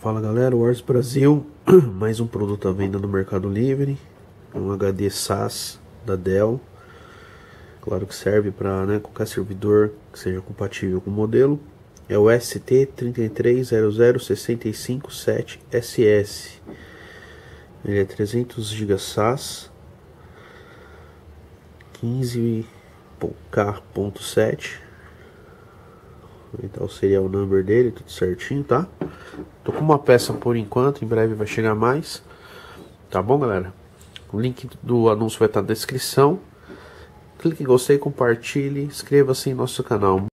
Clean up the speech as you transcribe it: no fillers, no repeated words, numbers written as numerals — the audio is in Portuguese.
Fala galera, Wars Brasil, mais um produto à venda no Mercado Livre, um HD SAS da Dell. Claro que serve para qualquer servidor que seja compatível com o modelo. É o St3300657ss. Ele é 300 GB SAS, 15k.7. Então o serial number dele, tudo certinho, tá? Tô com uma peça por enquanto, em breve vai chegar mais. Tá bom, galera? O link do anúncio vai estar na descrição. Clique em gostei, compartilhe, inscreva-se em nosso canal.